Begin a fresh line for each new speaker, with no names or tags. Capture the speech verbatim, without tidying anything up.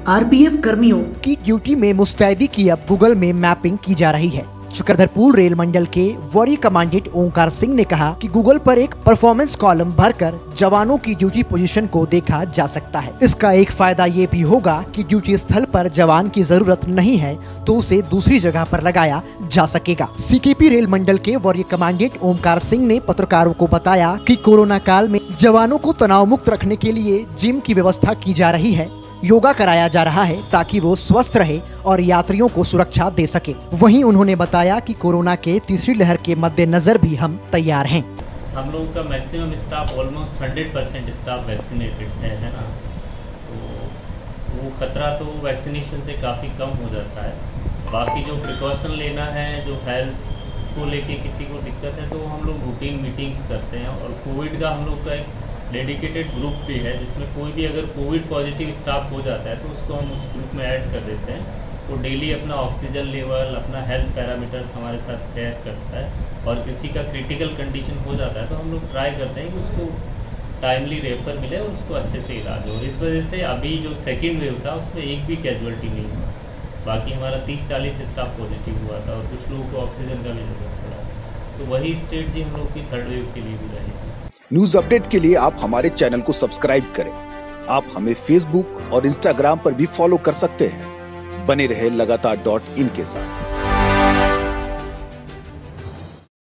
RPF कर्मियों
की duty में मुस्तैदी की अब गूगल में मैपिंग की जा रही है। चक्रधरपुर रेल मंडल के वरीय कमांडेंट ओंकार सिंह ने कहा कि गूगल पर एक परफॉर्मेंस कॉलम भरकर जवानों की ड्यूटी पोजीशन को देखा जा सकता है। इसका एक फायदा ये भी होगा कि ड्यूटी स्थल पर जवान की जरूरत नहीं है तो उसे दूसरी जगह पर लगाया जा सकेगा। सीकेपी रेल मंडल के वरीय कमांडेंट ओंकार सिंह ने पत्रकारों को बताया कि कोरोना काल में जवानों को तनाव मुक्त रखने के लिए जिम की व्यवस्था की जा रही है, योगा कराया जा रहा है ताकि वो स्वस्थ रहे और यात्रियों को सुरक्षा दे सके। वहीं उन्होंने बताया कि कोरोना के तीसरी लहर के मद्देनजर भी हम तैयार हैं।
हम लोगों का maximum staff almost hundred percent staff vaccinated है है ना, तो वो खतरा तो वैक्सीनेशन से काफ़ी कम हो जाता है। बाकी जो प्रिकॉशन लेना है, जो हेल्थ को लेके किसी को दिक्कत है तो हम लोग रूटीन मीटिंग्स करते हैं। और कोविड का हम लोग का एक डेडिकेटेड ग्रुप भी है जिसमें कोई भी अगर कोविड पॉजिटिव स्टाफ हो जाता है तो उसको हम उस ग्रुप में ऐड कर देते हैं। वो डेली अपना ऑक्सीजन लेवल, अपना हेल्थ पैरामीटर्स हमारे साथ शेयर करता है और किसी का क्रिटिकल कंडीशन हो जाता है तो हम लोग ट्राई करते हैं कि उसको टाइमली रेफर मिले और उसको अच्छे से इलाज हो। इस वजह से अभी जो सेकेंड वेव था उसमें एक भी कैजुअल्टी नहीं हुआ। बाकी हमारा तीस चालीस स्टाफ पॉजिटिव हुआ था और कुछ लोगों को ऑक्सीजन का भी जरूरत पड़ा। तो वही स्ट्रेटजी हम लोग की थर्ड वेव के लिए भी रहेगी।
न्यूज अपडेट के लिए आप हमारे चैनल को सब्सक्राइब करें। आप हमें फेसबुक और इंस्टाग्राम पर भी फॉलो कर सकते हैं। बने रहे लगातार डॉट इन के साथ।